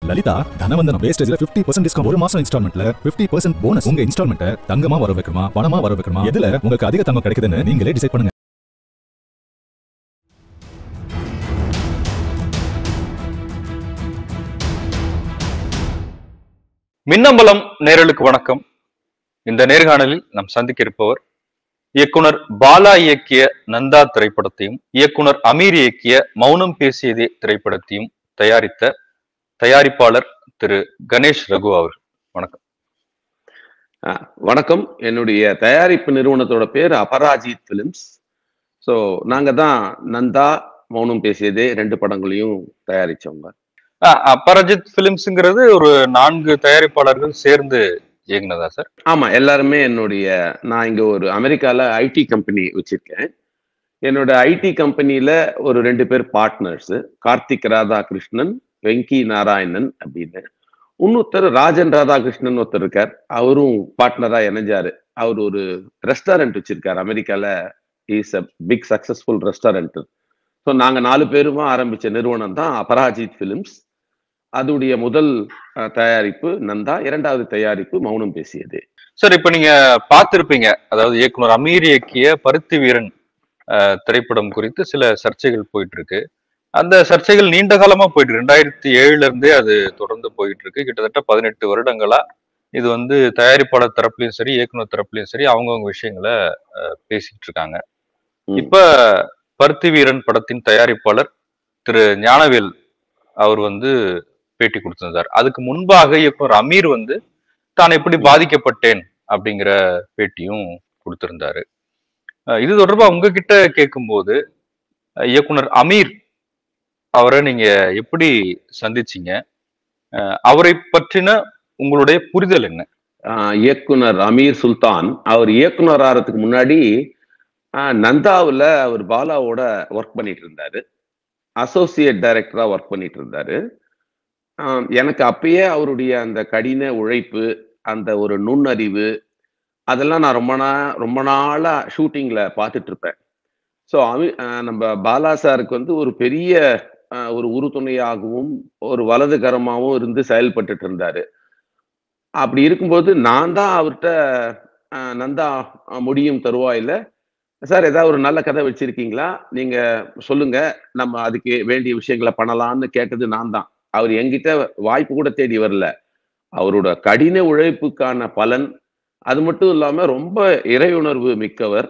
Lalitha தனவந்தனம் வேஸ்டேஜ்ல 50% discount ஒரு மாசம் இன்ஸ்டால்மெண்ட்ல 50% bonus. உங்க இன்ஸ்டால்மெண்ட்டை தங்கமா வர வைக்கணுமா பணமா வர வைக்கணுமா எதுல உங்களுக்கு அதிக தங்கம் கிடைக்குதுன்னு நீங்களே டிசைட் பண்ணுங்க. மின்னம்பலம் நேயர்களுக்கு வணக்கம். இந்த நேர்காணலில் நாம் சந்திக்க இருப்பவர் இயக்குனர் பாலா இயக்கிய நந்தா திரைப்படத்தையும் இயக்குனர் அமீர் இயக்கிய மௌனம் பேசியதே திரைப்படத்தையும் தயாரித்த தயாரிப்பாளர் திரு கணேஷ் ரகு அவர்கள். வணக்கம். வணக்கம். என்னுடைய தயாரிப்பு நிறுவனத்தோட பேர் அபராஜித் பிலிம்ஸ். ஸோ நாங்க தான் நந்தா மௌனம் பேசியதே 2 படங்களையும் தயாரிச்சவங்க. அபராஜித் பிலிம்ஸ்ங்கிறது ஒரு 4 தயாரிப்பாளர்கள் சேர்ந்து இயக்குனதா சார்? ஆமா, எல்லாருமே நான் இங்க ஒரு அமெரிக்கால ஐடி கம்பெனி வச்சிருக்கேன். என்னோட ஐடி கம்பெனியில ஒரு 2 பேர் பார்ட்னர்ஸ், கார்த்திக் ராதாகிருஷ்ணன், வெங்கி நாராயணன் அப்படின்னு. இன்னொருத்தர் ராஜன் ராதாகிருஷ்ணன் ஒருத்தர் இருக்கார். அவரும் பார்ட்னரா இணைஞ்சாரு. அவர் ஒரு ரெஸ்டாரண்ட் வச்சிருக்காரு அமெரிக்கால. Is a big successful restaurant. So நாங்க 4 பேருமா ஆரம்பிச்ச நிறுவனம் தான் அபராஜித் பிலிம்ஸ். அதோடைய முதல் தயாரிப்பு நந்தா, 2வது தயாரிப்பு மௌனம் பேசியது. சார், இப்ப நீங்க பார்த்திருப்பீங்க, அதாவது இயக்குனர் அமீர் இயக்கிய பருத்தி வீரன் திரைப்படம் குறித்து சில சர்ச்சைகள் போயிட்டு இருக்கு. அந்த சர்ச்சைகள் நீண்ட காலமா போயிட்டு 2007ல இருந்தே அது தொடர்ந்து போயிட்டு இருக்கு. கிட்டத்தட்ட 18 வருடங்களா இது தயாரிப்பாளர் தரப்புலையும் சரி இயக்குனர் தரப்புலையும் சரி அவங்கவுங்க விஷயங்களை பேசிட்டு இருக்காங்க. இப்ப பருத்தி வீரன் படத்தின் தயாரிப்பாளர் திரு ஞானவேல் அவர் பேட்டி கொடுத்திருந்தார். அதுக்கு முன்பாக இயக்குனர் அமீர் தான் எப்படி பாதிக்கப்பட்டேன் அப்படிங்கிற பேட்டியும் கொடுத்திருந்தாரு. இது தொடர்பா உங்ககிட்ட கேட்கும்போது இயக்குனர் அமீர் அவரை நீங்க எப்படி சந்திச்சீங்க? அவரை பற்றின உங்களுடைய புரிதல் என்ன? இயக்குனர் அமீர் சுல்தான் அவர் இயக்குனர் ஆறதுக்கு முன்னாடி நந்தாவில் அவர் பாலாவோட ஒர்க் பண்ணிட்டு இருந்தாரு. அசோசியேட் டைரக்டரா ஒர்க் பண்ணிட்டு இருந்தாரு. எனக்கு அப்பயே அவருடைய அந்த கடின உழைப்பு, அந்த ஒரு நுண்ணறிவு, அதெல்லாம் நான் ரொம்ப நாளா ஷூட்டிங்ல பார்த்துட்டு இருப்பேன். ஸோ நம்ம பாலா சாருக்கு ஒரு பெரிய ஒரு உறுதுணையாகவும் ஒரு வலதுகரமாகவும் இருந்து செயல்பட்டுட்டு இருந்தாரு. அப்படி இருக்கும்போது நான் தான் அவர்கிட்ட நந்தா முடியும் தருவாயில, சார் ஏதாவது ஒரு நல்ல கதை வச்சிருக்கீங்களா, நீங்க சொல்லுங்க, நம்ம அதுக்கு வேண்டிய விஷயங்களை பண்ணலாம்னு கேட்டது நான் தான். அவர் என்கிட்ட வாய்ப்பு கூட தேடி வரல. அவரோட கடின உழைப்புக்கான பலன், அது மட்டும் இல்லாம ரொம்ப இறையுணர்வு மிக்கவர்.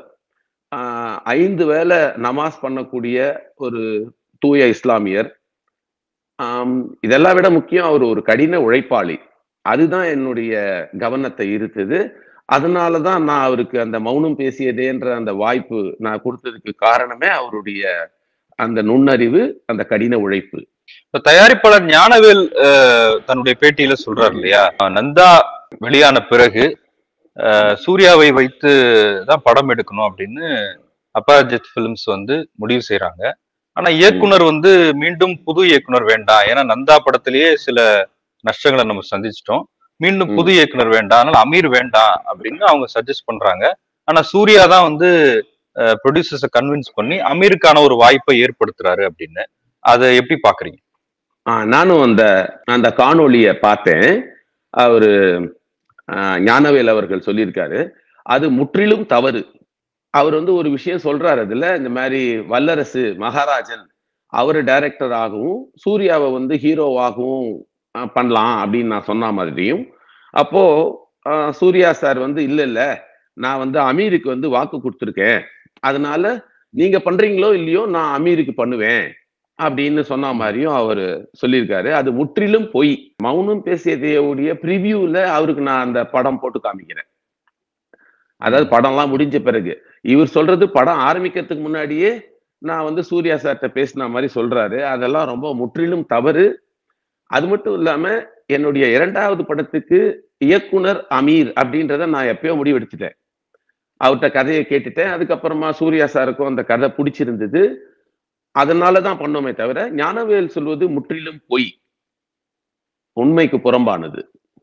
5 வேளை நமாஸ் பண்ணக்கூடிய ஒரு தூய இஸ்லாமியர். இதெல்லாம் விட முக்கியம், அவர் ஒரு கடின உழைப்பாளி. அதுதான் என்னுடைய கவனத்தை ஈர்த்தது. அதனாலதான் நான் அவருக்கு அந்த மௌனம் பேசியதேன்ற அந்த வாய்ப்பு நான் கொடுத்ததுக்கு காரணமே அவருடைய அந்த நுண்ணறிவு, அந்த கடின உழைப்பு. தயாரிப்பாளர் ஞானவேல் தன்னுடைய பேட்டியில சொல்றாரு இல்லையா, நந்தா வெளியான பிறகு சூர்யாவை வைத்து தான் படம் எடுக்கணும் அப்படின்னு அபராஜித் பிலிம்ஸ் முடிவு செய்யறாங்க. ஆனா இயக்குனர் மீண்டும் புது இயக்குனர் வேண்டாம், ஏன்னா நந்தா படத்திலேயே சில நஷ்டங்களை நம்ம சந்திச்சிட்டோம், மீண்டும் புது இயக்குனர் வேண்டாம், அதனால அமீர் வேண்டாம் அப்படின்னு அவங்க சஜஸ்ட் பண்றாங்க. ஆனா சூர்யா தான் ப்ரொடியூசர்ஸை கன்வின்ஸ் பண்ணி அமீருக்கான ஒரு வாய்ப்பை ஏற்படுத்துறாரு அப்படின்னு. அதை எப்படி பாக்குறீங்க? நானும் அந்த காணொலியை பார்த்தேன். அவரு ஞானவேல் அவர்கள் சொல்லியிருக்காரு, அது முற்றிலும் தவறு. அவர் ஒரு விஷயம் சொல்றாரு அதுல, இந்த மாதிரி வல்லரசு மகாராஜன் அவரு டைரக்டர் ஆகவும் சூர்யாவை ஹீரோவாகவும் பண்ணலாம் அப்படின்னு நான் சொன்ன மாதிரியும், அப்போ சூர்யா சார் இல்ல நான் அமீருக்கு வாக்கு கொடுத்துருக்கேன், அதனால நீங்க பண்றீங்களோ இல்லையோ நான் அமீருக்கு பண்ணுவேன் அப்படின்னு சொன்ன மாதிரியும் அவரு சொல்லியிருக்காரு. அது முற்றிலும் பொய். மௌனம் பேசியதையுடைய ப்ரிவியூல அவருக்கு நான் அந்த படம் போட்டு காமிக்கிறேன். அதாவது படம்லாம் முடிஞ்ச பிறகு இவர் சொல்றது படம் ஆரம்பிக்கிறதுக்கு முன்னாடியே நான் சூர்யா சார்கிட்ட பேசின மாதிரி சொல்றாரு. அதெல்லாம் ரொம்ப முற்றிலும் தவறு. அது மட்டும் இல்லாம என்னுடைய 2வது படத்துக்கு இயக்குனர் அமீர் அப்படின்றத நான் எப்பயோ முடிவெடுத்துட்டேன். அவர்கிட்ட கதையை கேட்டுட்டேன். அதுக்கப்புறமா சூர்யா சாருக்கும் அந்த கதை பிடிச்சிருந்தது, அதனாலதான் பண்ணோமே தவிர ஞானவேல் சொல்வது முற்றிலும் பொய், உண்மைக்கு புறம்பானது.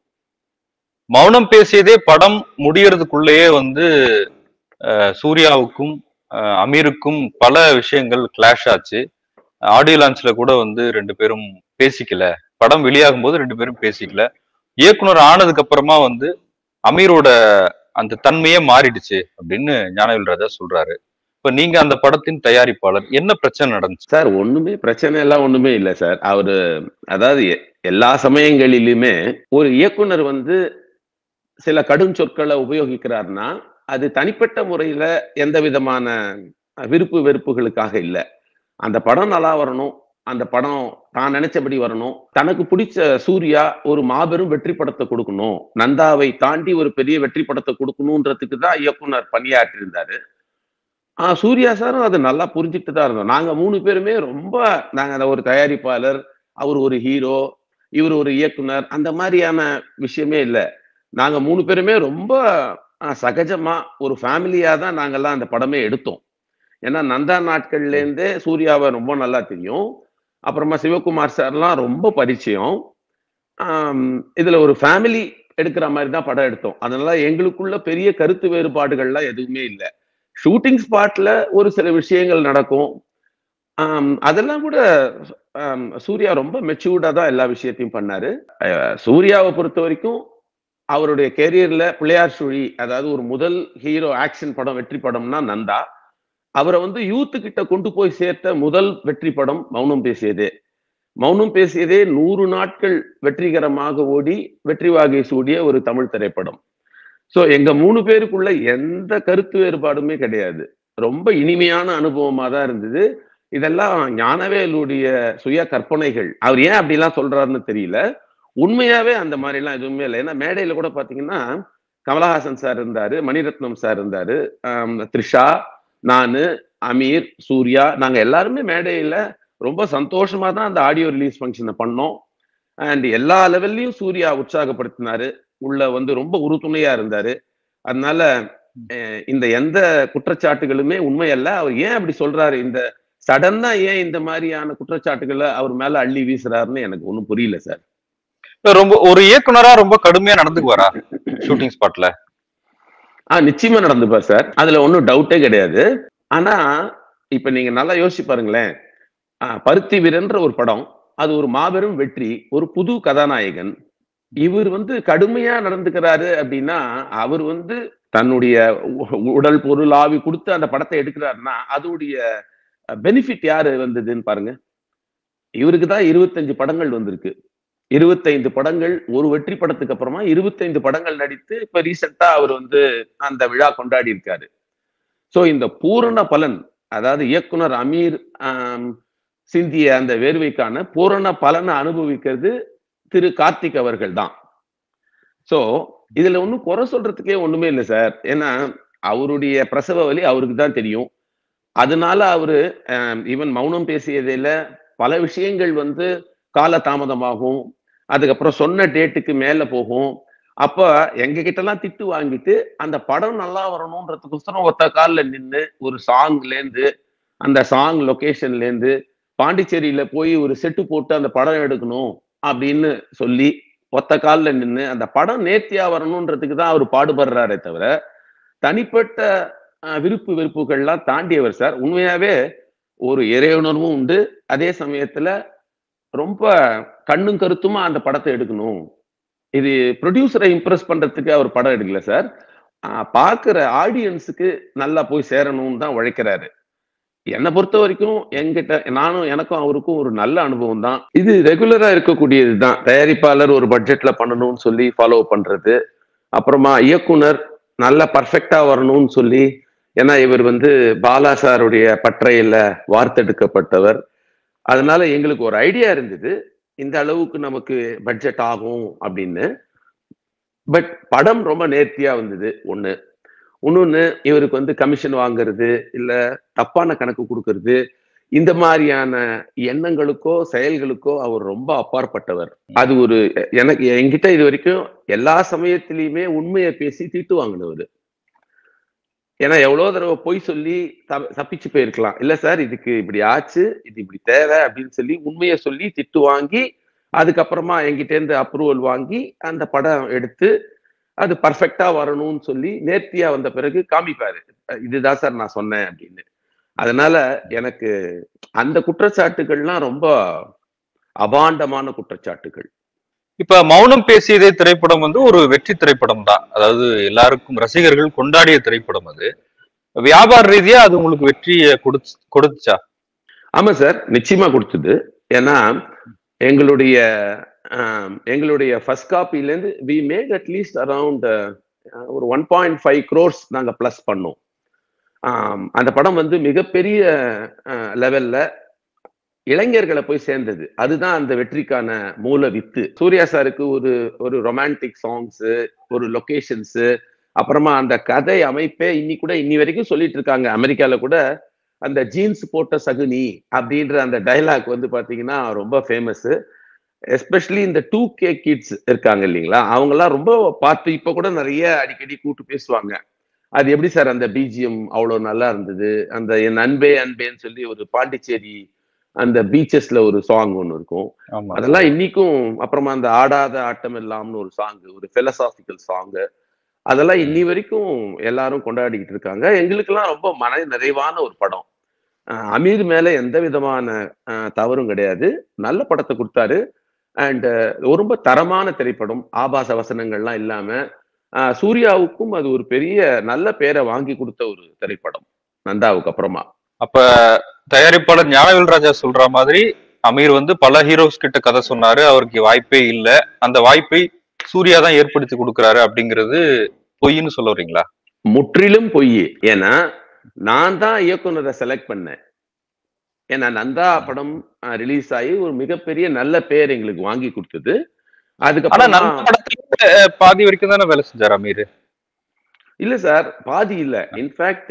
மௌனம் பேசியதே படம் முடியறதுக்குள்ளேயே சூர்யாவுக்கும் அமீருக்கும் பல விஷயங்கள் கிளாஷ் ஆச்சு. ஆடியோ லான்ச்ல கூட 2 பேரும் பேசிக்கல படம் வெளியாகும் போது 2 பேரும் பேசிக்கல. இயக்குனர் ஆனதுக்கு அப்புறமா வந்து அமீரோட அந்த தன்மையே மாறிடுச்சு அப்படின்னு ஞானவேல் ராஜா சொல்றாரு. இப்ப நீங்க அந்த படத்தின் தயாரிப்பாளர், என்ன பிரச்சனை நடந்துச்சு? சார் ஒண்ணுமே பிரச்சனை எல்லாம் ஒண்ணுமே இல்லை சார். அவரு அதாவது எல்லா சமயங்களிலுமே ஒரு இயக்குனர் வந்து சில கடும் சொற்களை உபயோகிக்கிறார்னா அது தனிப்பட்ட முறையில எந்த விதமான விருப்பு வெறுப்புகளுக்காக இல்லை. அந்த படம் நல்லா வரணும், அந்த படம் தான் நினைச்சபடி வரணும், தனக்கு பிடிச்ச சூர்யா ஒரு மாபெரும் வெற்றி படத்தை கொடுக்கணும், நந்தாவை தாண்டி ஒரு பெரிய வெற்றி படத்தை கொடுக்கணும்ன்றதுக்கு தான் இயக்குனர் பணியாற்றி இருந்தாரு. சூர்யா சாரும் அதை நல்லா புரிஞ்சுட்டு தான் இருந்தோம். நாங்க 3 பேருமே ரொம்ப நாங்க ஒரு தயாரிப்பாளர், அவர் ஒரு ஹீரோ, இவர் ஒரு இயக்குனர், அந்த மாதிரியான விஷயமே இல்லை. நாங்க 3 பேருமே ரொம்ப சகஜமா ஒரு ஃபேமிலியா தான் நாங்கெல்லாம் அந்த படமே எடுத்தோம். ஏன்னா நந்தா நாட்கள்ல இருந்தே சூர்யாவை ரொம்ப நல்லா தெரியும். அப்புறமா சிவகுமார் சார்லாம் ரொம்ப பரிச்சயம். இதுல ஒரு ஃபேமிலி எடுக்கிற மாதிரி தான் படம் எடுத்தோம். அதனால எங்களுக்குள்ள பெரிய கருத்து வேறுபாடுகள்லாம் எதுவுமே இல்லை. ஷூட்டிங் ஸ்பாட்ல ஒரு சில விஷயங்கள் நடக்கும். அதெல்லாம் கூட சூர்யா ரொம்ப மெச்சூர்டா தான் எல்லா விஷயத்தையும் பண்ணாரு. சூர்யாவை பொறுத்த வரைக்கும் அவருடைய கேரியர்ல பிள்ளையார் சுழி, அதாவது ஒரு முதல் ஹீரோ ஆக்ஷன் படம் வெற்றி படம்னா நந்தா. அவரை வந்து யூத்து கிட்ட கொண்டு போய் சேர்த்த முதல் வெற்றி படம் மௌனம் பேசியதே. மௌனம் பேசியதே 100 நாட்கள் வெற்றிகரமாக ஓடி வெற்றி வாகை சூடிய ஒரு தமிழ் திரைப்படம். சோ எங்க 3 பேருக்குள்ள எந்த கருத்து வேறுபாடுமே கிடையாது. ரொம்ப இனிமையான அனுபவமா தான் இருந்தது. இதெல்லாம் ஞானவேலுடைய சுய கற்பனைகள். அவர் ஏன் அப்படிலாம் சொல்றாருன்னு தெரியல. உண்மையாவே அந்த மாதிரி எல்லாம் எதுவுமே இல்லை. ஏன்னா மேடையில கூட பாத்தீங்கன்னா கமலஹாசன் சார் இருந்தாரு, மணிரத்னம் சார் இருந்தாரு, த்ரிஷா, நானு, அமீர், சூர்யா, நாங்க எல்லாருமே மேடையில ரொம்ப சந்தோஷமா தான் அந்த ஆடியோ ரிலீஸ் ஃபங்க்ஷனை பண்ணோம். அண்ட் எல்லா லெவல்லையும் சூர்யா உற்சாகப்படுத்தினாரு. உள்ள வந்து ரொம்ப உறுதுணையா இருந்தாரு. அதனால இந்த எந்த குற்றச்சாட்டுகளுமே உண்மை அல்ல. அவர் ஏன் அப்படி சொல்றாரு, இந்த சடனா ஏன் இந்த மாதிரியான குற்றச்சாட்டுகளை அவர் மேல அள்ளி வீசுறாருன்னு எனக்கு ஒண்ணும் புரியல சார். ரொம்ப ஒரு இயக்குனரா ரொம்ப கடுமையா நடந்துக்குவாரா ஷூட்டிங் ஸ்பாட்ல? நிச்சயமா நடந்துப்பார் சார். அதுல ஒன்றும் டவுட்டே கிடையாது. ஆனா இப்ப நீங்க நல்லா யோசிச்சு பாருங்களேன். பருத்தி வீரன்ற ஒரு படம், அது ஒரு மாபெரும் வெற்றி, ஒரு புது கதாநாயகன். இவர் வந்து கடுமையா நடந்துக்கிறாரு அப்படின்னா அவர் வந்து தன்னுடைய உடல் பொருள் ஆவி கொடுத்து அந்த படத்தை எடுக்கிறாருன்னா அதோடைய பெனிஃபிட் யாரு வந்ததுன்னு பாருங்க. இவருக்கு தான் 25 படங்கள் வந்திருக்கு. 25 படங்கள், ஒரு வெற்றி படத்துக்கு அப்புறமா 25 படங்கள் நடித்து இப்ப ரீசெண்டா அவர் வந்து அந்த விழா கொண்டாடி இருக்காரு. சோ இந்த பூரண பலன், அதாவது இயக்குனர் அமீர் சிந்திய அந்த வேர்வைக்கான பூரண பலனை அனுபவிக்கிறது திரு கார்த்திக் அவர்கள் தான். சோ இதுல ஒன்னும் குறை சொல்றதுக்கே ஒண்ணுமே இல்லை சார். ஏன்னா அவருடைய பிரசவ வலி அவருக்கு தான் தெரியும். அதனால அவரு ஈவன் மௌனம் பேசியதில பல விஷயங்கள் வந்து கால தாமதமாகும், அதுக்கப்புறம் சொன்ன டேட்டுக்கு மேல போகும். அப்ப எங்க கிட்ட எல்லாம் திட்டு வாங்கிட்டு அந்த படம் நல்லா வரணும்ன்றதுக்கோசரம் ஒத்த காலில் நின்று ஒரு சாங்ல இருந்து, அந்த சாங் லொகேஷன்ல இருந்து பாண்டிச்சேரியில போய் ஒரு செட்டு போட்டு அந்த படம் எடுக்கணும் அப்படின்னு சொல்லி ஒத்த காலில் நின்று அந்த படம் நேர்த்தியா வரணும்ன்றதுக்கு தான் அவர் பாடுபடுறாரே தவிர தனிப்பட்ட விருப்பு வெறுப்புகள்லாம் தாண்டியவர் சார். உண்மையாவே ஒரு இறையுணர்வும் உண்டு, அதே சமயத்துல ரொம்ப கண்ணும் கருத்துமா அந்த படத்தை எடுக்கணும். இது ப்ரொடியூசரை இம்ப்ரெஸ் பண்றதுக்கு அவர் படம் எடுக்கல சார். பாக்குற ஆடியன்ஸுக்கு நல்லா போய் சேரணும்னு தான் உழைக்கிறாரு. என்னை பொறுத்த வரைக்கும் என்கிட்ட எனக்கும் அவருக்கும் ஒரு நல்ல அனுபவம் தான். இது ரெகுலரா இருக்கக்கூடியது தான். தயாரிப்பாளர் ஒரு பட்ஜெட்ல பண்ணணும்னு சொல்லி ஃபாலோ பண்றது, அப்புறமா இயக்குனர் நல்ல பர்ஃபெக்டா வரணும்னு சொல்லி, ஏன்னா இவர் வந்து பாலா சாருடைய பற்றையில வார்த்தெடுக்கப்பட்டவர். அதனால எங்களுக்கு ஒரு ஐடியா இருந்தது, இந்த அளவுக்கு நமக்கு பட்ஜெட் ஆகும் அப்படின்னு. பட் படம் ரொம்ப நேர்த்தியா வந்தது ஒண்ணு. இன்னொன்னு, இவருக்கு வந்து கமிஷன் வாங்குறது இல்ல தப்பான கணக்கு கொடுக்கறது, இந்த மாதிரியான எண்ணங்களுக்கோ செயல்களுக்கோ அவர் ரொம்ப அப்பாற்பட்டவர். அது ஒரு எனக்கு என்கிட்ட இது வரைக்கும் எல்லா சமயத்திலையுமே உண்மையை பேசி தீட்டு வாங்கினவர். ஏன்னா எவ்வளவு தடவை பொய் சொல்லி தப்பிச்சு போயிருக்கலாம். இல்ல சார் இதுக்கு இப்படி ஆச்சு, இது இப்படி தேவை அப்படின்னு சொல்லி உண்மையை சொல்லி திட்டு வாங்கி அதுக்கப்புறமா என்கிட்ட இருந்து அப்ரூவல் வாங்கி அந்த படம் எடுத்து அது பர்ஃபெக்டா வரணும்னு சொல்லி நேர்த்தியா வந்த பிறகு காமிப்பாரு, இதுதான் சார் நான் சொன்னேன் அப்படின்னு. அதனால எனக்கு அந்த குற்றச்சாட்டுகள்லாம் ரொம்ப அபாண்டமான குற்றச்சாட்டுகள். இப்ப மௌனம் பேசியதே திரைப்படம் வந்து ஒரு வெற்றி திரைப்படம் தான். அதாவது எல்லாருக்கும் ரசிகர்கள் கொண்டாடிய திரைப்படம் அது. வியாபார ரீதியா அது உங்களுக்கு வெற்றியை கொடுத்துச்சா? ஆமா சார், நிச்சயமா கொடுத்தது. ஏன்னா எங்களுடைய எங்களுடைய ஃபர்ஸ்ட் காப்பில இருந்து வி மேட் அட்லீஸ்ட் அரௌண்ட் ஒரு 1.5 crores நாங்க பிளஸ் பண்ணோம். அந்த படம் வந்து மிகப்பெரிய லெவல்ல இளைஞர்களை போய் சேர்ந்தது. அதுதான் அந்த வெற்றிக்கான மூல வித்து. சூர்யா சாருக்கு ஒரு ஒரு ரொமான்டிக் சாங்ஸ், ஒரு லொகேஷன்ஸ், அப்புறமா அந்த கதை அமைப்பே இன்னி வரைக்கும் சொல்லிட்டு இருக்காங்க. அமெரிக்கால கூட அந்த ஜீன்ஸ் போட்ட சகுனி அப்படின்ற அந்த டைலாக் வந்து பாத்தீங்கன்னா ரொம்ப ஃபேமஸ். எஸ்பெஷலி இந்த 2K கிட்ஸ் இருக்காங்க இல்லைங்களா, அவங்கெல்லாம் ரொம்ப பார்த்து இப்ப கூட நிறைய அடிக்கடி கூட்டு பேசுவாங்க. அது எப்படி சார் அந்த பிஜிஎம் அவ்வளவு நல்லா இருந்தது, அந்த என் அன்பே அன்பேன்னு சொல்லி ஒரு பாண்டிச்சேரி அந்த பீச்சஸ்ல ஒரு சாங் ஒன்று இருக்கும், அதெல்லாம் இன்னைக்கும். அப்புறமா அந்த ஆடாத ஆட்டம் இல்லாமனு ஒரு சாங், ஒரு பிலசாபிக்கல் சாங், அதெல்லாம் இன்னி வரைக்கும் எல்லாரும் கொண்டாடிக்கிட்டு இருக்காங்க. எங்களுக்கெல்லாம் ரொம்ப மன நிறைவான ஒரு படம். அமீர் மேல எந்த விதமான தவறும் கிடையாது. நல்ல படத்தை கொடுத்தாரு. அண்ட் ரொம்ப தரமான திரைப்படம், ஆபாச வசனங்கள்லாம் இல்லாம. சூர்யாவுக்கும் அது ஒரு பெரிய நல்ல பேரை வாங்கி கொடுத்த ஒரு திரைப்படம் நந்தாவுக்கு அப்புறமா. அப்ப தயாரிப்பாளர் ஞானவேல் ராஜா சொல்ற மாதிரி அமீர் வந்து பல ஹீரோஸ் கிட்ட கதை சொன்னாரு, அவருக்கு வாய்ப்பே இல்லை, அந்த வாய்ப்பை சூர்யா தான் ஏற்படுத்தி கொடுக்கிறாரு அப்படிங்கிறது பொய்ன்னு சொல்ல வரீங்களா? முற்றிலும் பொய். ஏன்னா நான் தான் இயக்குனரை செலக்ட் பண்ணேன். ஏன்னா நந்தா படம் ரிலீஸ் ஆகி ஒரு மிகப்பெரிய நல்ல பேர் எங்களுக்கு வாங்கி கொடுத்தது. அதுக்கப்புறம் பாதி வரைக்கும் தானே வேலை செஞ்சார் அமீர்? இல்ல சார், பாதி இல்ல. இன்ஃபேக்ட்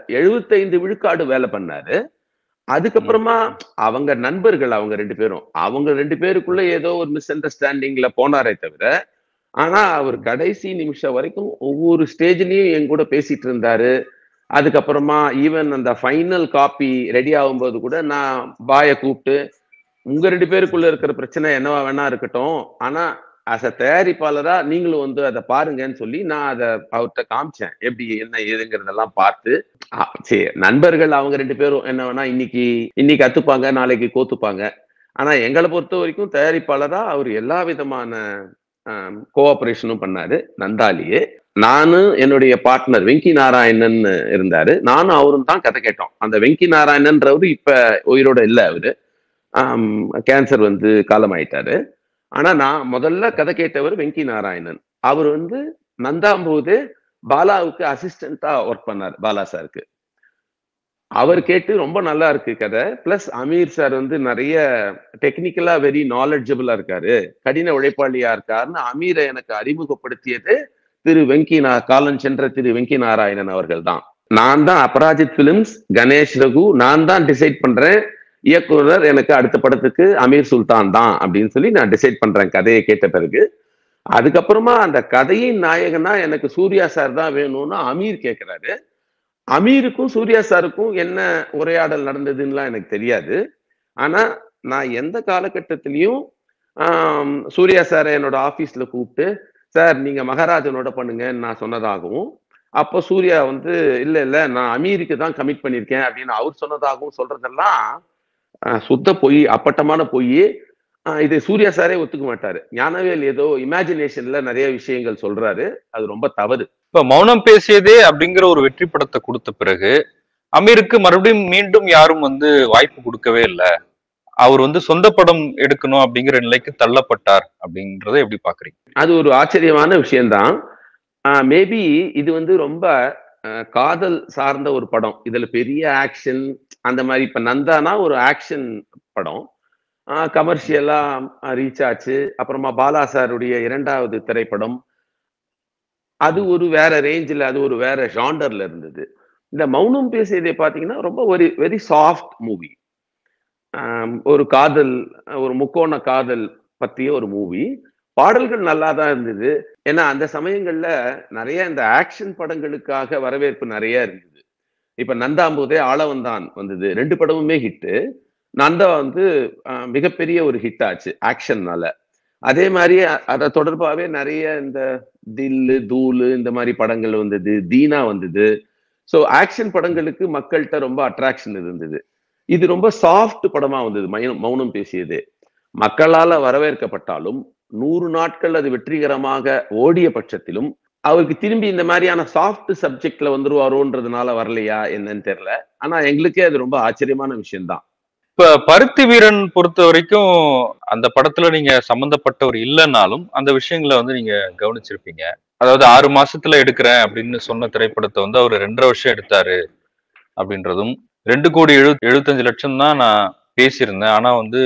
75 விழுக்காடு வேலை பண்ணாரு. அதுக்கப்புறமா அவங்க நண்பர்கள், அவங்க ரெண்டு பேருக்குள்ள ஏதோ ஒரு மிஸ் அண்டர்ஸ்டாண்டிங்ல போனாரே தவிர, ஆனா அவர் கடைசி நிமிஷம் வரைக்கும் ஒவ்வொரு ஸ்டேஜ்லயும் என் கூட பேசிட்டு இருந்தாரு. அதுக்கப்புறமா ஈவன் அந்த ஃபைனல் காப்பி ரெடி ஆகும்போது கூட நான் பாய கூப்பிட்டு, உங்க 2 பேருக்குள்ள இருக்கிற பிரச்சனை என்னவா வேணா இருக்கட்டும், ஆனா அஸ் அ தயாரிப்பாளரா நீங்களும் வந்து அதை பாருங்கன்னு சொல்லி நான் அதை அவர்கிட்ட காமிச்சேன், எப்படி என்ன ஏதுங்கிறதெல்லாம் பார்த்து. சரி, நண்பர்கள் அவங்க 2 பேரும் என்ன வேணா இன்னைக்கு கத்துப்பாங்க, நாளைக்கு கோத்துப்பாங்க. ஆனா எங்களை பொறுத்த வரைக்கும் தயாரிப்பாளரா அவர் எல்லா விதமான கோஆபரேஷனும் பண்ணாரு நந்தாலியே. நானும் என்னுடைய பார்ட்னர் வெங்கி நாராயணன் இருந்தாரு, நானும் அவரும் தான் கதை கேட்டோம். அந்த வெங்கி நாராயணன்றவரு இப்ப உயிரோட இல்ல, அவரு கேன்சர் வந்து காலமாயிட்டாரு. ஆனா நான் முதல்ல கதை கேட்டவர் வெங்கி நாராயணன். அவர் வந்து நந்தாம்போது பாலாவுக்கு அசிஸ்டண்டா ஒர்க் பண்ணார், பாலா சாருக்கு. அவர் கேட்டு ரொம்ப நல்லா இருக்கு கதை. பிளஸ் அமீர் சார் வந்து நிறைய டெக்னிக்கலா வெரி நாலெட்ஜபிளா இருக்காரு, கடின உழைப்பாளியா இருக்காருன்னு அமீரை எனக்கு அறிமுகப்படுத்தியது காலம் சென்ற திரு வெங்கி நாராயணன் அவர்கள் தான். நான் தான் அபராஜித் பிலிம்ஸ், கணேஷ் ரகு, நான் தான் டிசைட் பண்றேன் இயக்குனர் எனக்கு அடுத்த படத்துக்கு அமீர் சுல்தான் தான் அப்படின்னு சொல்லி நான் டிசைட் பண்றேன் கதையை கேட்ட பிறகு. அதுக்கப்புறமா அந்த கதையின் நாயகனா எனக்கு சூர்யா சார் தான் வேணும்னு அமீர் கேட்கிறாரு. அமீருக்கும் சூர்யா சாருக்கும் என்ன உரையாடல் நடந்ததுன்னுலாம் எனக்கு தெரியாது. ஆனா நான் எந்த காலகட்டத்திலையும் சூர்யா சாரை என்னோட ஆபீஸ்ல கூப்பிட்டு, சார் நீங்க மகாராஜனோட பண்ணுங்கன்னு நான் சொன்னதாகவும், அப்போ சூர்யா வந்து இல்ல நான் அமீருக்கு தான் கமிட் பண்ணிருக்கேன் அப்படின்னு அவர் சொன்னதாகவும் சொல்றதெல்லாம் சுத்த பொய், அப்பட்டமான பொய். இது சூர்யா சாரே ஒத்துக்க மாட்டாரு. ஞானவேல் ஏதோ இமேஜினேஷன்ல நிறைய விஷயங்கள் சொல்றாரு, அது ரொம்ப தவறு. இப்ப மௌனம் பேசியதே அப்படிங்கிற ஒரு வெற்றி படத்தை கொடுத்த பிறகு அமீருக்கு மறுபடியும் மீண்டும் யாரும் வந்து வாய்ப்பு கொடுக்கவே இல்லை, அவர் வந்து சொந்த படம் எடுக்கணும் அப்படிங்கிற நிலைக்கு தள்ளப்பட்டார் அப்படின்றத எப்படி பாக்குறீங்க? அது ஒரு ஆச்சரியமான விஷயம்தான். மேபி இது வந்து ரொம்ப காதல் சார்ந்த ஒரு படம், இதுல பெரிய ஆக்ஷன் அந்த மாதிரி. இப்ப நந்தானா ஒரு ஆக்ஷன் படம், கமர்ஷியலா ரீச் ஆச்சு. அப்புறமா பாலா சாருடைய 2வது திரைப்படம், அது ஒரு வேற ரேஞ்சில், அது ஒரு வேற ஜாண்டர்ல இருந்தது. இந்த மௌனம் பேசியதை பாத்தீங்கன்னா ரொம்ப ஒரு வெரி சாஃப்ட் மூவி, ஒரு காதல், ஒரு முக்கோண காதல் பத்திய ஒரு மூவி. பாடல்கள் நல்லா தான் இருந்தது. ஏன்னா அந்த சமயங்கள்ல நிறைய இந்த ஆக்ஷன் படங்களுக்காக வரவேற்பு நிறைய இருந்தது. இப்ப நந்தாம்போதே ஆளவந்தான் வந்தது, 2 படமுமே ஹிட்டு. நந்தா வந்து மிகப்பெரிய ஒரு ஹிட் ஆச்சு ஆக்ஷன்னால. அதே மாதிரி அதை தொடர்பாகவே நிறைய இந்த தில்லு தூளு இந்த மாதிரி படங்கள் வந்தது, தீனா வந்தது. ஸோ ஆக்ஷன் படங்களுக்கு மக்கள்கிட்ட ரொம்ப அட்ராக்ஷன் இருந்தது. இது ரொம்ப சாஃப்ட் படமா வந்தது மௌனம் பேசியது. மக்களால வரவேற்கப்பட்டாலும் 100 நாட்கள் அது வெற்றிகரமாக ஓடிய பட்சத்திலும் அவருக்கு திரும்பி இந்த மாதிரியான சாஃப்ட் சப்ஜெக்ட்ல வந்துருவாரோன்றதுனால வரலையா என்னன்னு தெரியல. ஆனா எங்களுக்கே அது ரொம்ப ஆச்சரியமான விஷயம்தான். இப்ப பருத்தி வீரன் பொறுத்த வரைக்கும் அந்த படத்துல நீங்க சம்பந்தப்பட்டவர் இல்லைன்னாலும் அந்த விஷயங்களை வந்து நீங்க கவனிச்சிருப்பீங்க. அதாவது 6 மாசத்துல எடுக்கிறேன் அப்படின்னு சொன்ன திரைப்படத்தை வந்து அவர் 2.5 வருஷம் எடுத்தாரு அப்படின்றதும், 2,75,00,000 தான் நான் பேசியிருந்தேன், ஆனா வந்து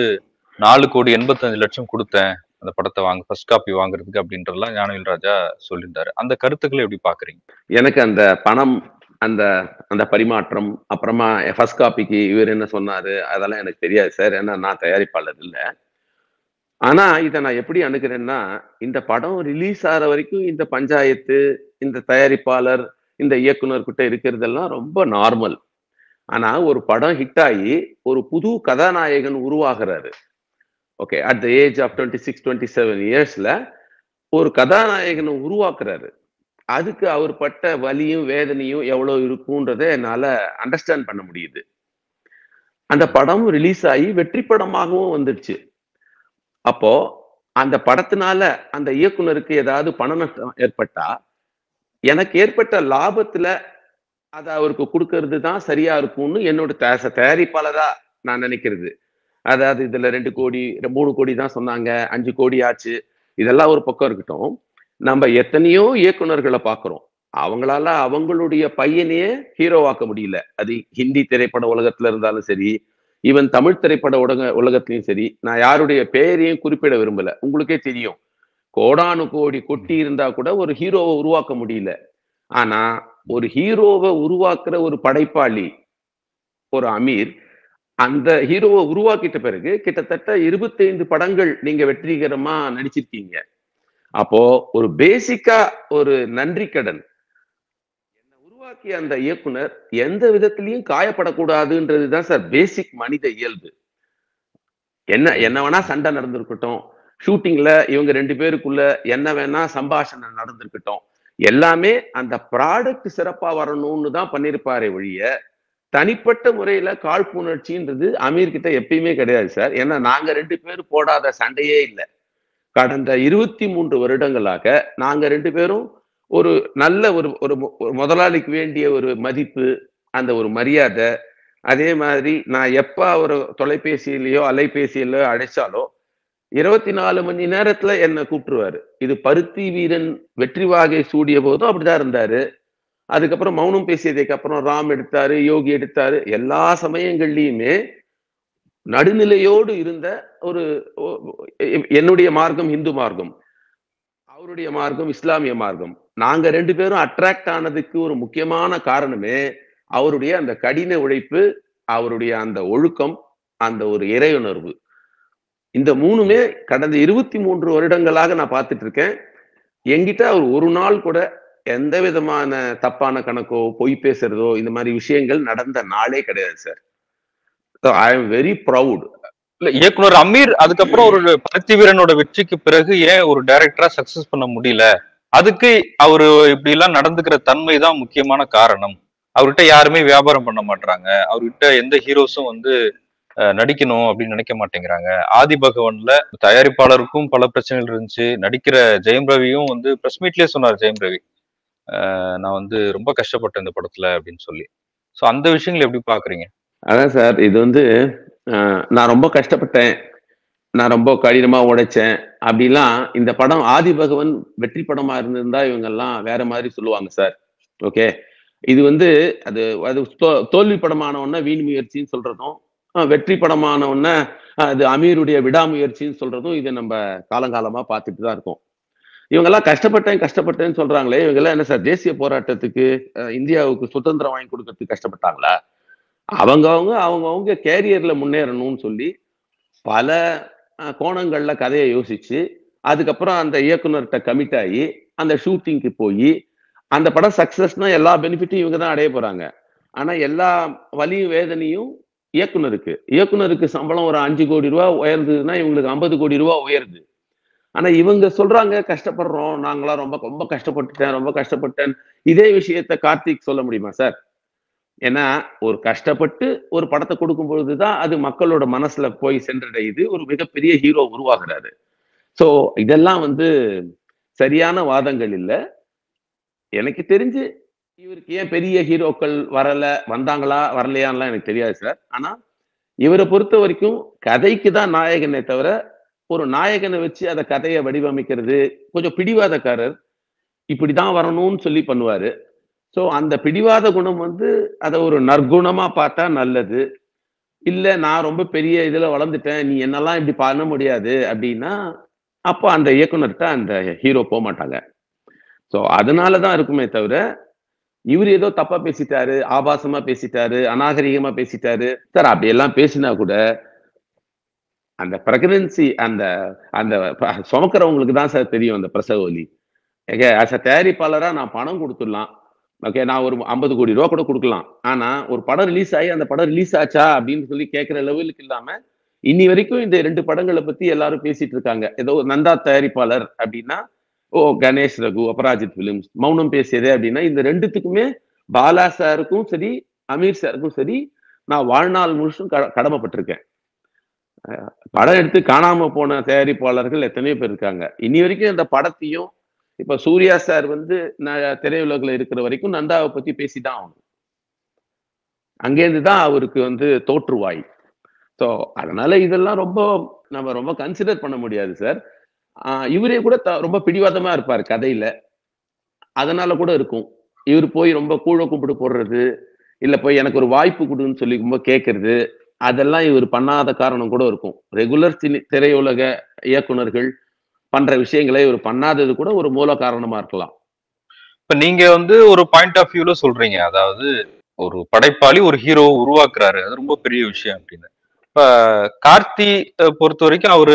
4,85,00,000 கொடுத்தேன் அந்த படத்தை ஃபர்ஸ்ட் காப்பி வாங்குறதுக்கு அப்படின்றதெல்லாம் ஞானவேல் ராஜா சொல்லியிருந்தாரு. அந்த கருத்துக்களை எப்படி பாக்குறீங்க? எனக்கு அந்த பணம், அந்த அந்த பரிமாற்றம், அப்புறமா ஃபர்ஸ்ட் காப்பிக்கு இவர் என்ன சொன்னாரு அதெல்லாம் எனக்கு தெரியாது சார். ஏன்னா நான் தயாரிப்பாளர் இல்லை. ஆனா இதை நான் எப்படி அணுகிறேன்னா, இந்த படம் ரிலீஸ் ஆகிற வரைக்கும் இந்த பஞ்சாயத்து, இந்த தயாரிப்பாளர், இந்த இயக்குனர் கிட்ட இருக்கிறதெல்லாம் ரொம்ப நார்மல். ஆனா ஒரு படம் ஹிட் ஆகி ஒரு புது கதாநாயகன் உருவாகிறாரு. Okay, at the age of 26, 27 இயர்ஸ்ல ஒரு கதாநாயகனை உருவாக்குறாரு. அதுக்கு அவர் பட்ட வலியும் வேதனையும் எவ்வளவு இருக்கும்ன்றதை என்னால அண்டர்ஸ்டாண்ட் பண்ண முடியுது. அந்த படம் ரிலீஸ் ஆகி வெற்றி படமாகவும் வந்துடுச்சு. அப்போ அந்த படத்தினால அந்த இயக்குனருக்கு ஏதாவது பண நஷ்டம் ஏற்பட்டா, எனக்கு ஏற்பட்ட லாபத்துல அதை அவருக்கு கொடுக்கறது தான் சரியா இருக்கும்னு என்னோட தயாரிப்பாளரா நான் நினைக்கிறது. அதாவது இதுல 2 கோடி 3 கோடி தான் சொன்னாங்க, 5 கோடி ஆச்சு, இதெல்லாம் ஒரு பக்கம் இருக்கட்டும். நம்ம எத்தனையோ இயக்குனர்களை பார்க்கிறோம். அவங்களால அவங்களுடைய பையனையே ஹீரோவாக்க முடியல. அது ஹிந்தி திரைப்பட உலகத்துல இருந்தாலும் சரி, ஈவன் தமிழ் திரைப்பட உலகத்திலையும் சரி. நான் யாருடைய பெயரையும் குறிப்பிட விரும்பல. உங்களுக்கே தெரியும், கோடானு கோடி கொட்டி இருந்தா கூட ஒரு ஹீரோவை உருவாக்க முடியல. ஆனா ஒரு ஹீரோவை உருவாக்குற ஒரு படைப்பாளி, ஒரு அமீர், அந்த ஹீரோவை உருவாக்கிட்ட பிறகு கிட்டத்தட்ட 25 படங்கள் நீங்க வெற்றிகரமா நடிச்சிருக்கீங்க. அப்போ ஒரு பேசிக்கா ஒரு நன்றி கடன். என்ன உருவாக்கிய அந்த இயக்குனர் எந்த விதத்திலையும் காயப்படக்கூடாதுன்றதுதான் சார் பேசிக் மனித இயல்பு. என்ன வேணா சண்டை நடந்திருக்கட்டும், ஷூட்டிங்ல இவங்க 2 பேருக்குள்ள என்ன வேணா சம்பாஷணை நடந்திருக்கட்டும், எல்லாமே அந்த ப்ராடக்ட் சிறப்பா வரணும்னு தான் பண்ணிருப்பாரே ஒழிய, தனிப்பட்ட முறையில காழ்ப்புணர்ச்சின்றது அமீர் கிட்ட எப்பயுமே கிடையாது சார். ஏன்னா நாங்க 2 பேரும் போடாத சண்டையே இல்லை. கடந்த 23 வருடங்களாக நாங்க 2 பேரும் ஒரு நல்ல ஒரு ஒரு முதலாளிக்கு வேண்டிய ஒரு மதிப்பு, அந்த ஒரு மரியாதை. அதே மாதிரி நான் எப்ப ஒரு தொலைபேசியிலயோ அலைபேசியிலோ அழைச்சாலோ 24 மணி நேரத்துல என்ன கூப்பிட்டுருவாரு. இது பருத்தி வீரன் வெற்றி வாகை சூடிய போதும் அப்படிதான் இருந்தாரு. அதுக்கப்புறம் மௌனம் பேசியதுக்கு அப்புறம் ராம் எடுத்தாரு, யோகி எடுத்தாரு. எல்லா சமயங்கள்லயுமே நடுநிலையோடு இருந்த ஒரு என்னுடைய மார்க்கம் இந்து மார்க்கம், அவருடைய மார்க்கம் இஸ்லாமிய மார்க்கம். நாங்க 2 பேரும் அட்ராக்ட் ஆனதுக்கு ஒரு முக்கியமான காரணமே அவருடைய அந்த கடின உழைப்பு, அவருடைய அந்த ஒழுக்கம், அந்த ஒரு இறையுணர்வு. இந்த 3மே கடந்த 23 வருடங்களாக நான் பார்த்துட்டு இருக்கேன். என்கிட்ட அவர் ஒரு நாள் கூட எந்த விதமான தப்பான கணக்கோ, பொய் பேசுறதோ, இந்த மாதிரி விஷயங்கள் நடந்த நாளே கிடையாது sir. I am very proud. இல்ல, இயக்குனர் அமீர் அதுக்கப்புறம் ஒரு பருத்தி வீரனோட வெற்றிக்கு பிறகு ஏன் ஒரு டைரக்டரா சக்சஸ் பண்ண முடியல? அதுக்கு அவரு இப்படி எல்லாம் நடந்துக்கிற தன்மை தான் முக்கியமான காரணம். அவர்கிட்ட யாருமே வியாபாரம் பண்ண மாட்டாங்க. அவர்கிட்ட எந்த ஹீரோஸும் வந்து நடிக்கணும் அப்படின்னு நினைக்க மாட்டேங்கிறாங்க. ஆதி பகவன்ல தயாரிப்பாளருக்கும் பல பிரச்சனைகள் இருந்துச்சு. நடிக்கிற ஜெயம் ரவியும் வந்து பிரஸ் மீட்லயே சொன்னார், ஜெயம் ரவி நான் வந்து ரொம்ப கஷ்டப்பட்டேன் இந்த படத்துல அப்படின்னு சொல்லி. சோ அந்த விஷயங்களை எப்படி பாக்குறீங்க? அதான் சார், இது வந்து நான் ரொம்ப கஷ்டப்பட்டேன், நான் ரொம்ப கடினமா உடைச்சேன் அப்படிலாம். இந்த படம் ஆதி பகவன் வெற்றி படமா இருந்திருந்தா இவங்க எல்லாம் வேற மாதிரி சொல்லுவாங்க சார். ஓகே, இது வந்து அது அது தோல்வி படமானவொன்ன வீண் முயற்சின்னு சொல்றதும், வெற்றி படமானவொன்ன அது அமீருடைய விடாமுயற்சின்னு சொல்றதும் இதை நம்ம காலங்காலமா பார்த்துட்டு தான் இருக்கோம். இவங்க எல்லாம் கஷ்டப்பட்டேன்னு சொல்றாங்களே, இவங்க எல்லாம் என்ன சார் தேசிய போராட்டத்துக்கு, இந்தியாவுக்கு சுதந்திரம் வாங்கி கொடுக்கறதுக்கு கஷ்டப்பட்டாங்களா? அவங்கவுங்க கேரியர்ல முன்னேறணும்னு சொல்லி பல கோணங்கள்ல கதையை யோசிச்சு, அதுக்கப்புறம் அந்த இயக்குனர்கிட்ட கமிட் ஆகி அந்த ஷூட்டிங்க்கு போய் அந்த படம் சக்சஸ்னா எல்லா பெனிஃபிட்டும் இவங்க தான் அடைய போறாங்க. ஆனா எல்லா வலியும் வேதனையும் இயக்குனருக்கு சம்பளம் ஒரு 5 கோடி ரூபாய் உயர்ந்ததுன்னா இவங்களுக்கு 50 கோடி ரூபாய் உயருது. ஆனா இவங்க சொல்றாங்க கஷ்டப்படுறோம், நாங்களாம் ரொம்ப ரொம்ப கஷ்டப்பட்டேன். இதே விஷயத்த கார்த்திக் சொல்ல முடியுமா சார்? ஏன்னா ஒரு கஷ்டப்பட்டு ஒரு படத்தை கொடுக்கும் பொழுதுதான் அது மக்களோட மனசுல போய் சென்றடையுது, ஒரு மிகப்பெரிய ஹீரோ உருவாகுறாரு. சோ இதெல்லாம் சரியான வாதங்கள் இல்ல. எனக்கு தெரிஞ்சு இவருக்கு ஏன் பெரிய ஹீரோக்கள் வந்தாங்களா வரலையான்லாம் எனக்கு தெரியாது சார். ஆனா இவரை பொறுத்த வரைக்கும் கதைக்கு தான் நாயகனே தவிர, ஒரு நாயகனை வச்சு அந்த கதையை வடிவமைக்கிறது கொஞ்சம் பிடிவாதக்காரர். இப்படிதான் வரணும்னு சொல்லி பண்ணுவாரு. சோ அந்த பிடிவாத குணம் அத ஒரு நற்குணமா பார்த்தா நல்லது. இல்ல நான் ரொம்ப பெரிய இதுல வளர்ந்துட்டேன், நீ என்னெல்லாம் இப்படி பண்ண முடியாது அப்படின்னா, அப்ப அந்த இயக்குனர்ட்ட அந்த ஹீரோ போமாட்டாங்க. சோ அதனாலதான் இருக்குமே தவிர, இவரு ஏதோ தப்பா பேசிட்டாரு, ஆபாசமா பேசிட்டாரு, அநாகரிகமா பேசிட்டாரு. சார் அப்படியெல்லாம் பேசினா கூட, அந்த பிரெக்னன்சி அந்த அந்த சுமக்கிறவங்களுக்கு தான் சார் தெரியும் அந்த பிரசவ வலி. ஆஸ் அ தயாரிப்பாளரா நான் பணம் கொடுத்துடலாம். ஓகே, நான் ஒரு 50 கோடி ரூபா கூட கொடுக்கலாம். ஆனா ஒரு படம் ரிலீஸ் ஆகி அந்த படம் ரிலீஸ் ஆச்சா அப்படின்னு சொல்லி கேட்கிற லெவலுக்கு இல்லாம, இன்னி வரைக்கும் இந்த 2 படங்களை பத்தி எல்லாரும் பேசிட்டு இருக்காங்க. ஏதோ நந்தா தயாரிப்பாளர் அப்படின்னா, ஓ கணேஷ் ரகு, அபராஜித் பிலிம்ஸ், மௌனம் பேசியதே அப்படின்னா, இந்த 2த்துக்குமே பாலா சாருக்கும் சரி, அமீர் சாருக்கும் சரி, நான் வாழ்நாள் முழுசும் கடமைப்பட்டிருக்கேன். படம் எடுத்து காணாம போன தயாரிப்பாளர்கள் எத்தனையோ பேர் இருக்காங்க. இனி வரைக்கும் இந்த படத்தையும் இப்ப சூர்யா சார் திரையுலகில் இருக்கிற வரைக்கும் நந்தாவை பத்தி பேசிதான் ஆகணும். அங்கேருந்து தான் அவருக்கு தோற்றுவாய். ஸோ அதனால இதெல்லாம் நம்ம ரொம்ப கன்சிடர் பண்ண முடியாது சார். இவரே கூட ரொம்ப பிடிவாதமா இருப்பார் கதையில. அதனால கூட இருக்கும். இவர் போய் ரொம்ப கூழ கூப்பிட்டு போடுறது, இல்ல போய் எனக்கு ஒரு வாய்ப்பு கொடுன்னு சொல்லி ரொம்ப கேட்கறது, அதெல்லாம் இவர் பண்ணாத காரணம் கூட இருக்கும். ரெகுலர் திரையுலக இயக்குனர்கள் பண்ற விஷயங்களை இவர் பண்ணாதது கூட ஒரு மூல காரணமா இருக்கலாம். இப்ப நீங்க ஒரு பாயிண்ட் ஆஃப் வியூல சொல்றீங்க, அதாவது ஒரு படைப்பாளி ஒரு ஹீரோ உருவாக்குறாரு, அது ரொம்ப பெரிய விஷயம் அப்படின்னு. இப்ப கார்த்தி பொறுத்த வரைக்கும் அவரு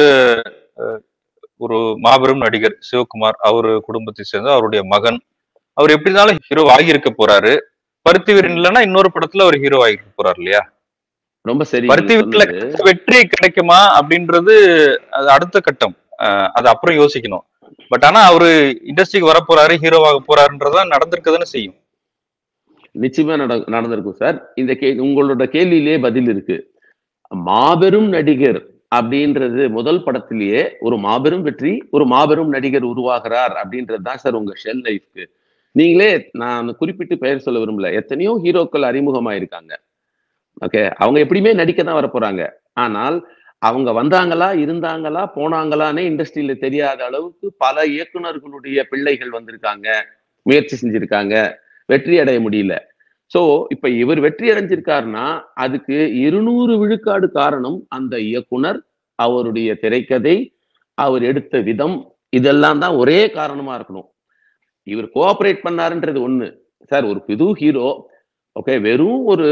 ஒரு மாபெரும் நடிகர் சிவகுமார், அவரு குடும்பத்தை சேர்ந்த அவருடைய மகன், அவர் எப்படி இருந்தாலும் ஹீரோ ஆகியிருக்க போறாரு. பருத்தி வீரன் இல்லைன்னா இன்னொரு படத்துல அவர் ஹீரோ ஆகிருக்க போறாரு இல்லையா? ரொம்ப சரி. பருத்தி வீட்டுல வெற்றி கிடைக்குமா அப்படின்றது அது அடுத்த கட்டம், அது அப்புறம் யோசிக்கணும். பட் ஆனா அவரு இண்டஸ்ட்ரிக்கு வர போறாரு, ஹீரோவாக போறாருன்றதான் நடந்திருக்குதானே செய்யும். நிச்சயமா நடந்திருக்கும் சார். உங்களோட கேள்வியிலேயே பதில் இருக்கு. மாபெரும் நடிகர் அப்படின்றது முதல் படத்திலேயே ஒரு மாபெரும் வெற்றி, ஒரு மாபெரும் நடிகர் உருவாகிறார் அப்படின்றது தான் சார் உங்க ஷெல் லைஃப்க்கு. நீங்களே, நான் குறிப்பிட்டு பெயர் சொல்ல விரும்பல, எத்தனையோ ஹீரோக்கள் அறிமுகமாயிருக்காங்க. ஓகே, அவங்க எப்படியுமே நடிக்க தான் வர போறாங்க. ஆனால் அவங்க வந்தாங்களா, இருந்தாங்களா, போனாங்களானே இண்டஸ்ட்ரியில தெரியாத அளவுக்கு பல இயக்குனர்களுடைய பிள்ளைகள் வந்திருக்காங்க, முயற்சி செஞ்சிருக்காங்க, வெற்றி அடைய முடியல. சோ இப்ப இவர் வெற்றி அடைஞ்சிருக்காருன்னா அதுக்கு 200 விழுக்காடு காரணம் அந்த இயக்குனர், அவருடைய திரைக்கதை, அவர் எடுத்த விதம், இதெல்லாம் தான் ஒரே காரணமா இருக்கணும். இவர் கோஆபரேட் பண்ணாருன்றது ஒண்ணு சார். ஒரு புது ஹீரோ, ஓகே, வெறும் ஒரு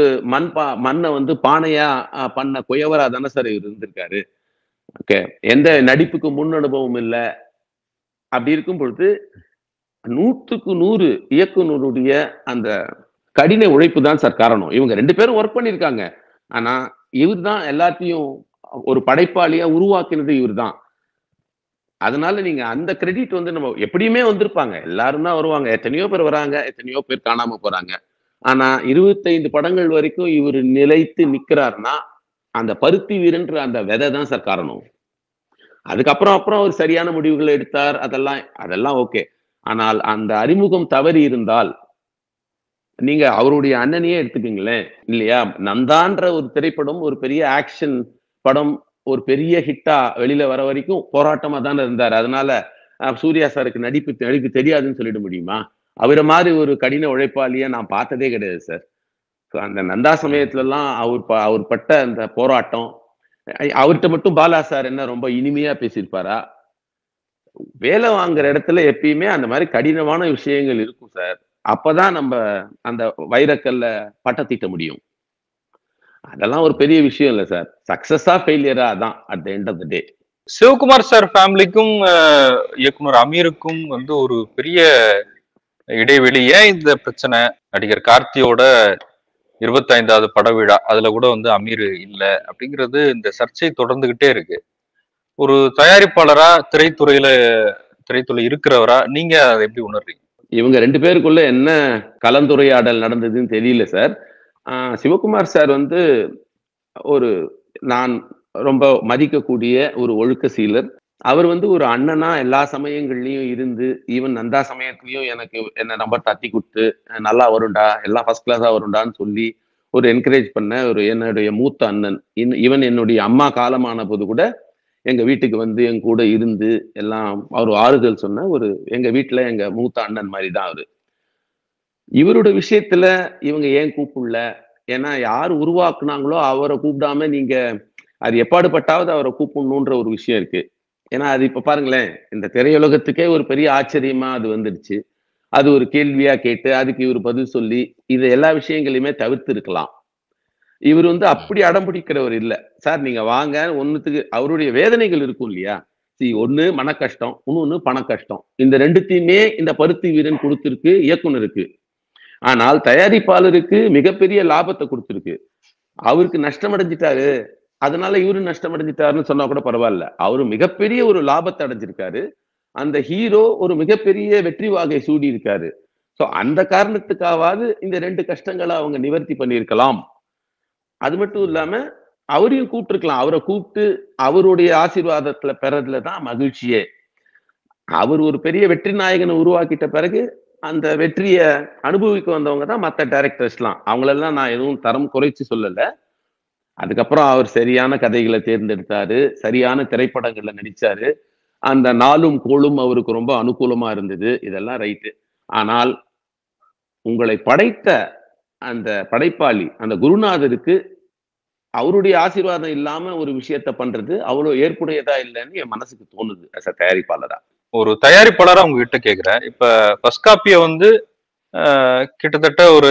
மண்ணை பானையா பண்ண குயவரா தானே சார் இவர் இருந்திருக்காரு. ஓகே, எந்த நடிப்புக்கு முன் அனுபவம் இல்ல. அப்படி இருக்கும் பொழுது 100க்கு 100 இயக்குனருடைய அந்த கடின உழைப்பு தான் சார் காரணம். இவங்க 2 பேரும் ஒர்க் பண்ணிருக்காங்க. ஆனா இவர் தான் எல்லாத்தையும் ஒரு படைப்பாளியா உருவாக்கினது இவர் தான். அதனால நீங்க அந்த கிரெடிட் நம்ம எப்படியுமே வந்திருப்பாங்க, எல்லாரும் தான் வருவாங்க, எத்தனையோ பேர் வராங்க, எத்தனையோ பேர் காணாம போறாங்க. ஆனா 25 படங்கள் வரைக்கும் இவர் நிலைத்து நிக்கிறாருன்னா அந்த பருத்தி வீரன்ற அந்த விதை தான் சார் காரணம். அதுக்கப்புறம் அவர் சரியான முடிவுகளை எடுத்தார், அதெல்லாம் ஓகே. ஆனால் அந்த அறிமுகம் தவறி இருந்தால், நீங்க அவருடைய அண்ணனையே எடுத்துக்கீங்களேன் இல்லையா? நந்தான்ற ஒரு திரைப்படம், ஒரு பெரிய ஆக்ஷன் படம், ஒரு பெரிய ஹிட்டா வெளியில வர வரைக்கும் போராட்டமா தானே இருந்தார். அதனால சூர்யா சாருக்கு நடிப்பு தெரியாதுன்னு சொல்லிட முடியுமா? அவரை மாதிரி ஒரு கடின உழைப்பாளியா நான் பார்த்ததே கிடையாது சார். அந்த நந்தா சமயத்துல எல்லாம் அவர் பட்ட அந்த போராட்டம், அவர்கிட்ட மட்டும் பாலா சார் என்ன ரொம்ப இனிமையா பேசியிருப்பாரா? வேலை வாங்குற இடத்துல எப்பயுமே அந்த மாதிரி கடினமான விஷயங்கள் இருக்கும் சார். அப்பதான் நம்ம அந்த வைரக்கல்ல பட்ட தீட்ட முடியும். அதெல்லாம் ஒரு பெரிய விஷயம் இல்ல சார். சக்சஸா ஃபெயிலியரா தான் at the end of the day. Sivakumar sir ஃபேமிலிக்கும் இயக்குனர் அமீருக்கும் ஒரு பெரிய இடைவெளி. ஏன் இந்த பிரச்சனை? நடிகர் கார்த்தியோட 25வது பட விழா, அதுல கூட அமீர் இல்ல அப்படிங்கிறது இந்த சர்ச்சை தொடர்ந்துகிட்டே இருக்கு. ஒரு தயாரிப்பாளரா, திரைத்துறையில இருக்கிறவரா நீங்க அதை எப்படி உணர்றீங்க? இவங்க 2 பேருக்குள்ள என்ன கலந்துரையாடல் நடந்ததுன்னு தெரியல சார். சிவகுமார் சார் வந்து ஒரு நான் ரொம்ப மதிக்கக்கூடிய ஒரு ஒழுக்க சீலர். அவர் வந்து ஒரு அண்ணனா எல்லா சமயங்கள்லயும் இருந்து, ஈவன் நந்தா சமயத்திலயும் என்ன நம்பர் தட்டி கொடுத்து, நல்லா வரும்டா, எல்லாம் ஃபர்ஸ்ட் கிளாஸா வரும்டான்னு சொல்லி ஒரு என்கரேஜ் பண்ண ஒரு என்னுடைய மூத்த அண்ணன். ஈவன் என்னுடைய அம்மா காலமான போது கூட எங்க வீட்டுக்கு வந்து என் கூட இருந்து எல்லாம் அவர் ஆறுதல் சொன்ன ஒரு எங்க வீட்டுல எங்க மூத்த அண்ணன் மாதிரி தான் அவரு. இவரோட விஷயத்துல இவங்க ஏன் கூப்பிடல? ஏன்னா யார் உருவாக்குனாங்களோ அவரை கூப்பிடாம நீங்க அது எப்பாடுபட்டாவது அவரை கூப்பிடணுன்ற ஒரு விஷயம் இருக்கு. ஏன்னா அது இப்ப பாருங்களேன், இந்த திரையுலகத்துக்கே ஒரு பெரிய ஆச்சரியமா அது வந்துடுச்சு. அது ஒரு கேள்வியா கேட்டு அதுக்கு இவர் பதில் சொல்லி இது எல்லா விஷயங்களையுமே தவிர்த்து இருக்கலாம். இவர் வந்து அப்படி அடம் பிடிக்கிறவர் இல்ல. சார் நீங்க வாங்க, ஒண்ணுத்துக்கு அவருடைய வேதனைகள் இருக்கும் இல்லையா? ஒண்ணு மன கஷ்டம், இன்னொன்னு பண கஷ்டம். இந்த ரெண்டுத்தையுமே இந்த பருத்தி வீரன் கொடுத்திருக்கு இயக்குனருக்கு. ஆனால் தயாரிப்பாளருக்கு மிகப்பெரிய லாபத்தை கொடுத்திருக்கு. அவருக்கு நஷ்டம் அடைஞ்சிட்டாரு, அதனால இவரு நஷ்டம் அடைஞ்சிட்டாருன்னு சொன்னா கூட பரவாயில்ல. அவரு மிகப்பெரிய ஒரு லாபத்தை அடைஞ்சிருக்காரு. அந்த ஹீரோ ஒரு மிகப்பெரிய வெற்றி வாகை சூடி இருக்காரு. சோ அந்த காரணத்துக்காவது இந்த 2 கஷ்டங்களை அவங்க நிவர்த்தி பண்ணியிருக்கலாம். அது மட்டும் இல்லாம அவரையும் கூப்பிட்டுருக்கலாம். அவரை கூப்பிட்டு அவருடைய ஆசீர்வாதத்துல பெறதுல தான் மகிழ்ச்சியே. அவர் ஒரு பெரிய வெற்றி நாயகனை உருவாக்கிட்ட பிறகு அந்த வெற்றிய அனுபவிக்க வந்தவங்க தான் மற்ற டைரக்டர்ஸ்லாம். அவங்களெல்லாம் நான் எதுவும் தரம் குறைச்சு சொல்லல. அதுக்கப்புறம் அவர் சரியான கதைகளை தேர்ந்தெடுத்தாரு, சரியான திரைப்படங்கள்ல நடிச்சாரு. அந்த நாளும் கோளும் அவருக்கு ரொம்ப அனுகூலமா இருந்தது. இதெல்லாம் ரைட்டு. ஆனால் உங்களை படைத்த அந்த படைப்பாளி, அந்த குருநாதருக்கு அவருடைய ஆசீர்வாதம் இல்லாம ஒரு விஷயத்த பண்றது அவ்வளவு ஏற்புடையதா இல்லைன்னு என் மனசுக்கு தோணுது as a தயாரிப்பாளரா. ஒரு தயாரிப்பாளரா உங்ககிட்ட கேக்குறேன். இப்ப ஃபர்ஸ்ட் காப்பிய வந்து கிட்டத்தட்ட ஒரு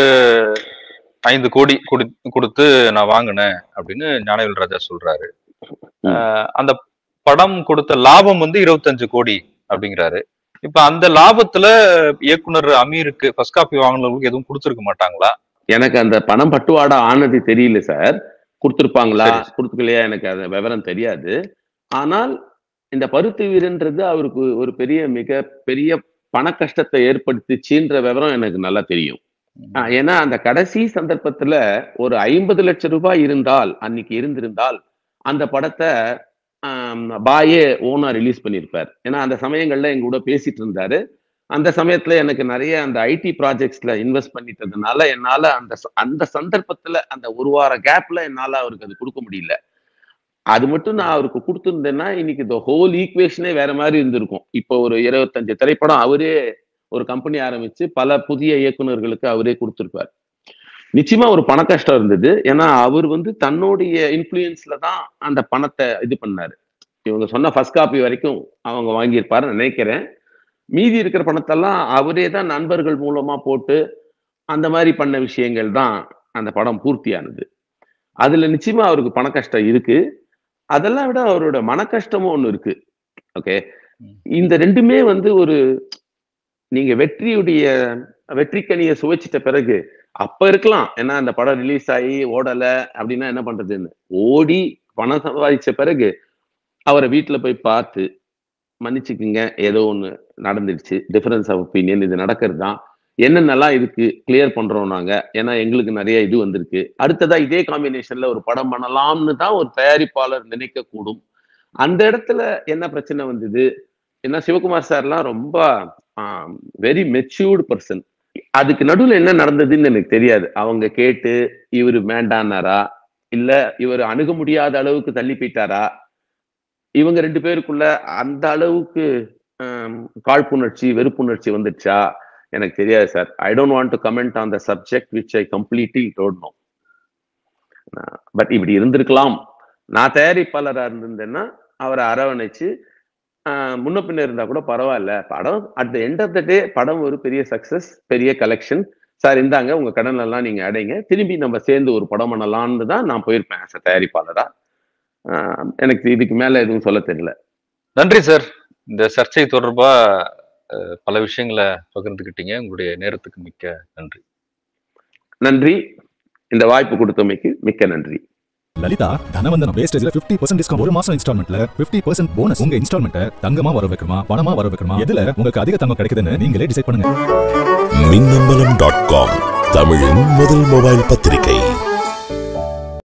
5 கோடி கொடுத்து நான் வாங்கினேன் அப்படின்னு ஞானவேல் ராஜா சொல்றாரு. அந்த படம் கொடுத்த லாபம் வந்து 25 கோடி அப்படிங்கிறாரு. இப்ப அந்த லாபத்துல இயக்குனர் அமீருக்கு ஃபர்ஸ்ட் காப்பி வாங்கினவங்களுக்கு எதுவும் கொடுத்துருக்க மாட்டாங்களா? எனக்கு அந்த பணம் பட்டுவாடா ஆனது தெரியல சார். கொடுத்துருப்பாங்களா கொடுத்துக்கலையா எனக்கு அது விவரம் தெரியாது. ஆனால் இந்த பருத்தி வீரன்றது அவருக்கு ஒரு மிக பெரிய பண கஷ்டத்தை ஏற்படுத்திச்சுன்ற விவரம் எனக்கு நல்லா தெரியும். ஏன்னா அந்த கடைசி சந்தர்ப்பத்துல ஒரு 50 லட்சம் ரூபாய் இருந்தால் அன்னைக்கு இருந்திருந்தால் அந்த படத்தை பாயே ஓனா ரிலீஸ் பண்ணியிருப்பார். ஏன்னா அந்த சமயங்கள்ல எங்க கூட பேசிட்டு இருந்தாரு. அந்த சமயத்துல எனக்கு நிறைய அந்த ஐடி ப்ராஜெக்ட்ஸ்ல இன்வெஸ்ட் பண்ணிட்டதுனால என்னால அந்த சந்தர்ப்பத்துல அந்த ஒரு வார கேப்ல என்னால அவருக்கு அது கொடுக்க முடியல. அது மட்டும் நான் அவருக்கு கொடுத்துருந்தேன்னா இன்னைக்கு இந்த ஹோல் ஈக்குவேஷனே வேற மாதிரி இருந்திருக்கும். இப்போ ஒரு 25 திரைப்படம் அவரே ஒரு கம்பெனி ஆரம்பிச்சு பல புதிய இயக்குநர்களுக்கு அவரே கொடுத்திருப்பார். நிச்சயமா ஒரு பண கஷ்டம் இருந்தது. ஏன்னா அவர் வந்து தன்னுடைய இன்ஃபுளுயன்ஸ்ல தான் அந்த பணத்தை இது பண்ணாரு. இவங்க சொன்ன ஃபர்ஸ்ட் காப்பி வரைக்கும் அவங்க வாங்கியிருப்பாருன்னு நினைக்கிறேன். மீதி இருக்கிற பணத்தெல்லாம் அவரே தான் நண்பர்கள் மூலமா போட்டு அந்த மாதிரி பண்ண விஷயங்கள் தான் அந்த படம் பூர்த்தியானது. அதுல நிச்சயமா அவருக்கு பண கஷ்டம் இருக்கு. அதெல்லாம் விட அவரோட மன கஷ்டமும் ஒண்ணு இருக்கு. ஓகே, இந்த ரெண்டுமே வந்து ஒரு நீங்க வெற்றிக்கனியை சுவைச்சிட்ட பிறகு அப்ப இருக்கலாம். ஏன்னா அந்த படம் ரிலீஸ் ஆகி ஓடல அப்படின்னா என்ன பண்றதுன்னு ஓடி பணம் சம்பாதிச்ச பிறகு அவரை வீட்டுல போய் பார்த்து மன்னிச்சுக்குங்க, ஏதோ ஒண்ணு நடந்துடுச்சு, டிஃபரன்ஸ் ஆஃப் ஒப்பீனியன், இது நடக்கிறது தான், என்னென்னலாம் இதுக்கு கிளியர் பண்றோம் நாங்க, ஏன்னா எங்களுக்கு நிறைய இது வந்திருக்கு, அடுத்ததா இதே காம்பினேஷன்ல ஒரு படம் பண்ணலாம்னு தான் ஒரு தயாரிப்பாளர் நினைக்க கூடும். அந்த இடத்துல என்ன பிரச்சனை வந்தது, ஏன்னா சிவகுமார் சார்லாம் ரொம்ப வெரி மெச்சூர்டு பர்சன். அதுக்கு நடுவில் என்ன நடந்ததுன்னு எனக்கு தெரியாது. அவங்க கேட்டு இவர் வேண்டானாரா, இல்ல இவர் அணுக முடியாத அளவுக்கு தள்ளி போயிட்டாரா, இவங்க 2 பேருக்குள்ள அந்த அளவுக்கு காழ்ப்புணர்ச்சி வெறுப்புணர்ச்சி வந்துச்சா எனக்கு தெரியாது sir. I don't want to comment on the subject which I completely don't know. But இப்படி இருந்திருக்கலாம். நான் தயாரிப்பாளராக இருந்திருந்தேன்னா அவரை அரவணைச்சு முன்ன பின்ன இருந்தா கூட பரவாயில்ல, படம் at the end of the day படம் ஒரு பெரிய சக்சஸ், பெரிய கலெக்ஷன், சார் இந்தாங்க உங்க கடன் எல்லாம் நீங்க அடைங்க, திரும்பி நம்ம சேர்ந்து ஒரு படம் பண்ணலாம்னு தான் நான் போயிருப்பேன் ஆஸ் அ தயாரிப்பாளரா. எனக்கு இதுக்கு மேல எதுவும் சொல்ல தெரியல. நன்றி சார். இந்த சர்ச்சை தொடர்பா பல விஷயங்களை பகிர்ந்துக்கிட்டீங்க. உங்களுடைய நேரத்துக்கு மிக்க நன்றி. நன்றி. இந்த வாய்ப்பு கொடுத்தமைக்கு மிக்க நன்றி. லலிதா தனவந்தனம் வேஸ்டேஜ்ல 50% டிஸ்கவுண்ட், ஒரு மாசம் இன்ஸ்டால்மெண்ட்ல 50% போனஸ். உங்க இன்ஸ்டால்மெண்ட்டை தங்கமா வர வைக்கணுமா, பணமா வர வைக்கணுமா, எதுல உங்களுக்கு அதிக தங்கம் கிடைக்குதுன்னு நீங்களே டிசைட் பண்ணுங்க. மின்னம்பலம்.com தமிழின் முதல் மொபைல் பத்திரிகை.